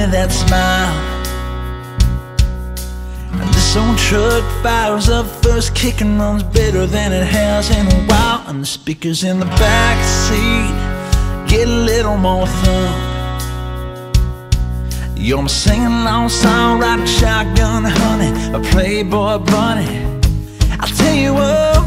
that smile. And this old truck fires up first kick and runs better than it has in a while. And the speakers in the back seat get a little more thump. You're my sing-along song, riding shotgun, honey, a playboy bunny. I'll tell you what,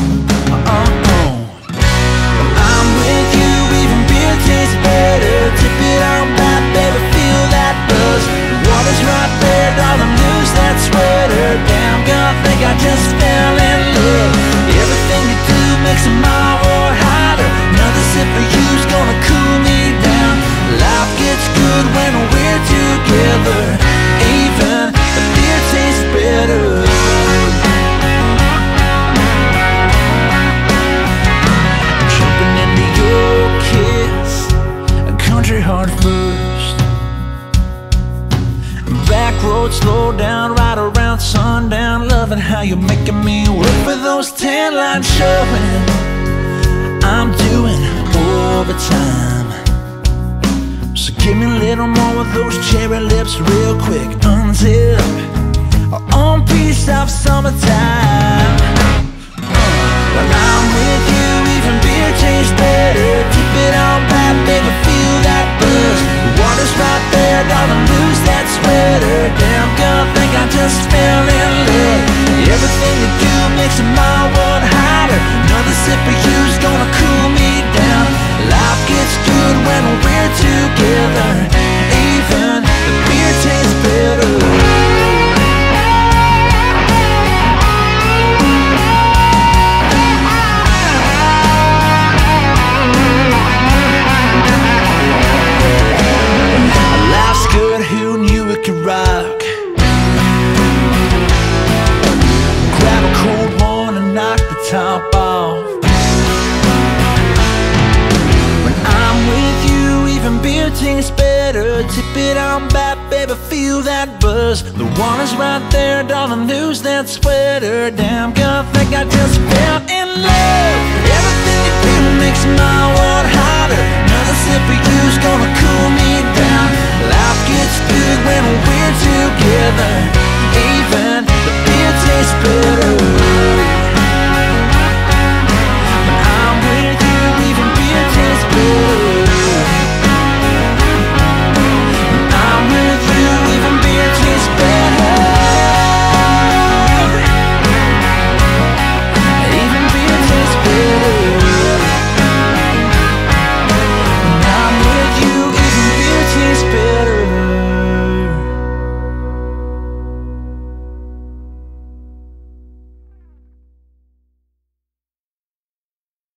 when I'm with you, even beer tastes better. Tip it on back, baby, feel that buzz. The water's right there, darling, lose that sweater. Damn, girl, I think I just fell in love. Everything you do makes a mile or hotter. Another sip of you's gonna cool me down. Life gets good when we're together. Even the beer tastes better. Jumping into your kiss, a country heart first. Back road, slow down, right around sundown. Loving how you're making me work for those tan lines showing. I'm doing overtime. So give me a little more of those cherry lips real quick. Unzip on piece of summertime. When I'm with you, even beer tastes better. Keep it on back, baby, feel that buzz. The water's right there, darling, lose that sweater. Damn, girl, I think I just fell in love. Everything you do makes a mile one hotter. Another sip of you's gonna cool me down. Life gets good when we're together. Even the beer tastes better. Life's good, who knew it could rock? Grab a cold one and knock the top off. When I'm with you, even beer tastes better. Tip it on back, baby, feel that buzz. The water's right there, darling, lose that sweater. Damn, girl, I think I just fell in love. Everything you do makes my world hotter. Another sip of you's gonna cool me down. Life gets good when we're together.